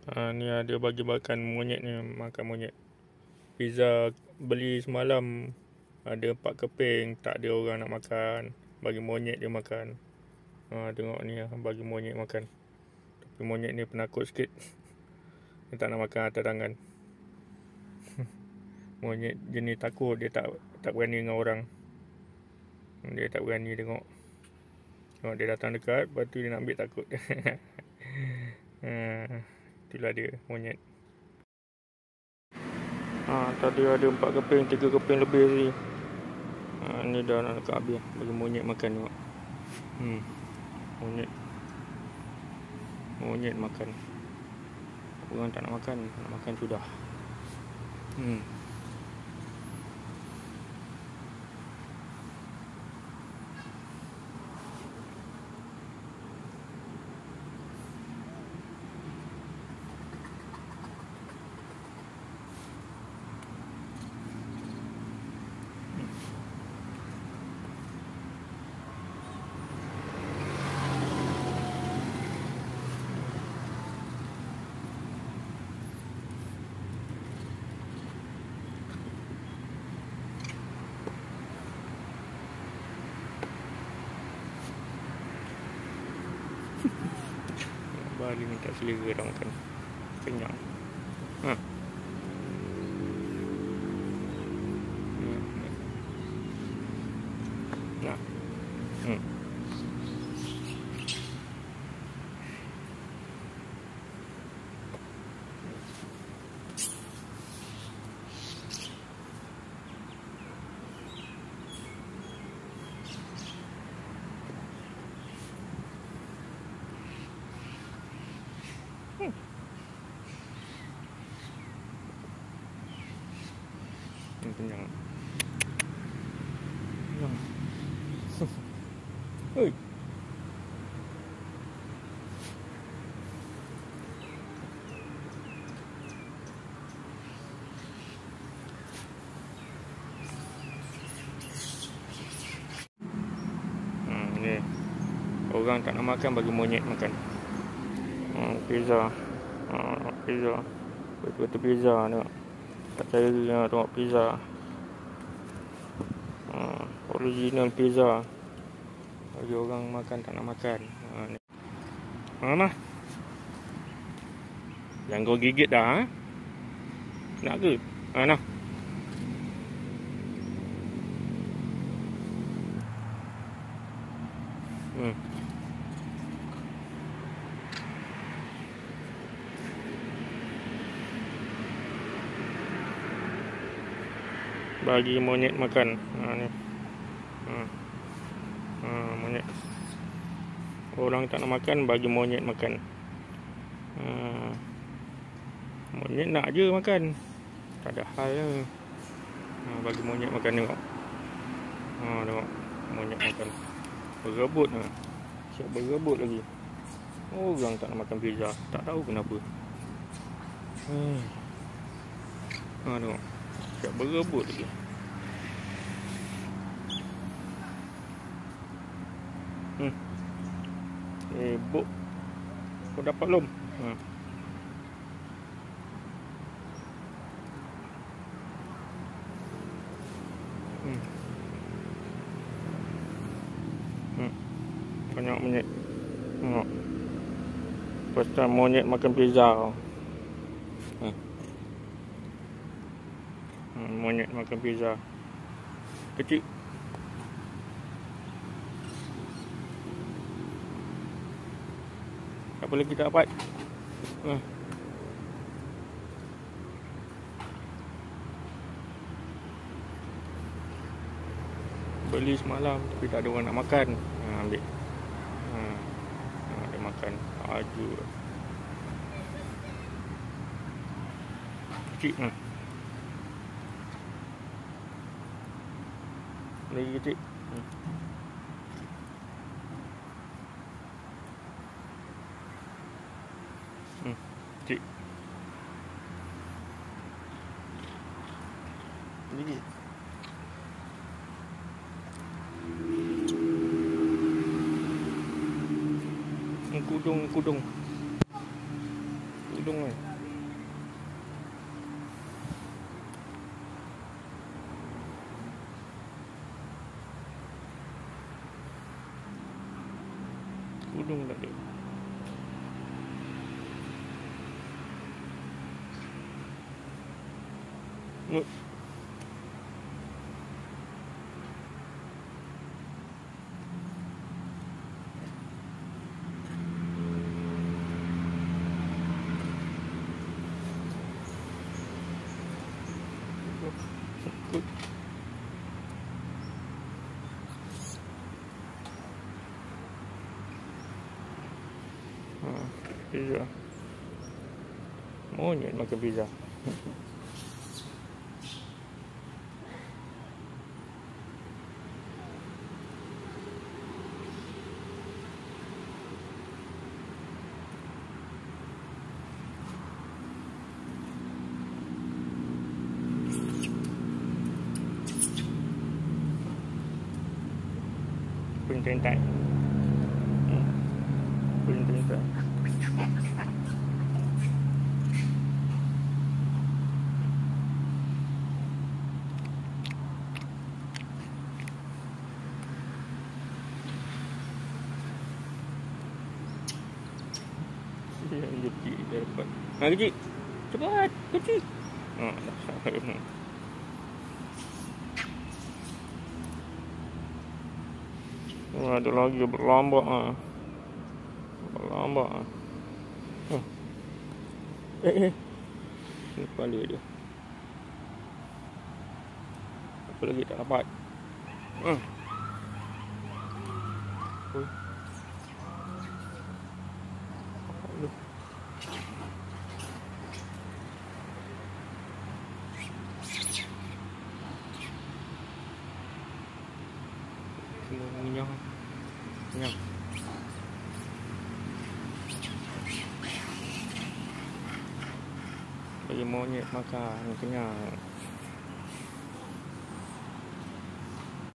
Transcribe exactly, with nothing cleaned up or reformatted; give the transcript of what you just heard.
Ha, ni ada bagi makan monyet ni, makan monyet. Pizza beli semalam ada empat keping, tak ada orang nak makan. Bagi monyet dia makan. Ha, tengok ni bagi monyet makan. Tapi monyet ni penakut sikit. Dia tak nak makan atas tangan. Monyet jenis takut, dia tak tak berani dengan orang. Dia tak berani tengok. Tengok dia datang dekat, lepas tu dia nak ambil takut. ha, itulah dia monyet. Ha, tadi ada empat keping, tiga keping lebih ni. Ha, ni dah nak dekat habis. Bagi monyet makan tengok. Hmm. Monyet. Monyet makan. Orang tak nak makan, nak makan sudah. Hmm. Bali minta selera dah makan. Kenyang. Ha. Nah. Hmm. Hmm. Ini kenyang. Kenyang. Hei. Hmm, ni. Orang tak nak makan bagi monyet makan. Hmm, pizza. Ha, pizza. Betul-betul pizza tengok. Tak percaya ha, tengok pizza. Ha, original pizza. Bagi orang makan tak nak makan. Ha, ni. Ha, mah. Jangan kau gigit dah. Ha? Nak ke? Ha, nah. Hmm. Bagi monyet makan. Ha, ni. Ha. Ha, monyet. Orang tak nak makan, bagi monyet makan. Ha. Monyet nak je makan. Tak ada hal lah. Ha, bagi monyet makan tengok. Ha, tengok. Monyet makan. Berebut. Ha. Siap berebut lagi. Orang tak nak makan pizza. Tak tahu kenapa. Hmm. Ha, tengok. Siap berebut lagi. Hmm. Eh, buk. Kau dapat belum? Ha. Hmm. Hmm. Banyak monyet. Tengok. First time monyet makan pizza. Hmm. Hmm, monyet makan pizza. Kecil. Apa lagi tak dapat? Hmm. Beli semalam tapi tak ada orang nak makan. Ha, ambil. Ha. Ha, dia makan. Aju. Kecil. Ha. Lagi kecil. Hmm. Hmm. Kecil. Lagi. Kudung, kudung. tudung ni. Tudung tak ada. Look. Good. Ha, pizza. Monyet makan pizza. Pun tentai. Hmm. Pun tentai. Yang kecil dah dapat. Ha, kecil. Cepat. Kecil. Ha, dah sampai. Oh, ada lagi berlambak ah. Berlambak ah. Huh. Eh eh. Ini kepala dia. Apa lagi tak dapat? Hmm. Oi. Aduh. Kenyang. Kenyang. Bagi monyet makan kenyang.